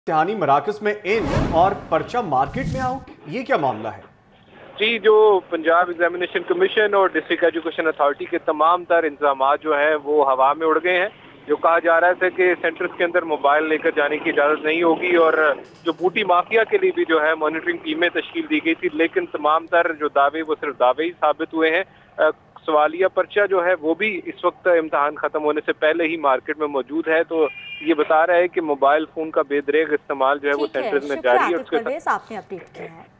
इम्तिहानी मराकज में इन और पर्चा मार्केट में आओ, ये क्या मामला है? जी, जो पंजाब एग्जामिनेशन कमीशन और डिस्ट्रिक्ट एजुकेशन अथॉरिटी के तमाम तर इंतजाम जो हैं वो हवा में उड़ गए हैं। जो कहा जा रहा था कि सेंटर्स के अंदर मोबाइल लेकर जाने की इजाज़त नहीं होगी और जो बूटी माफिया के लिए भी जो है मॉनिटरिंग टीमें तश्कील दी गई थी, लेकिन तमाम तर जो दावे वो सिर्फ दावे ही साबित हुए हैं। सवालिया पर्चा जो है वो भी इस वक्त इम्तहान खत्म होने से पहले ही मार्केट में मौजूद है, तो ये बता रहा है कि मोबाइल फोन का बेदरेग इस्तेमाल जो है वो ठीक है, सेंटर्स में शुक्रिया जारी है। आतिफ परवेज, आपने अपडेट किया है।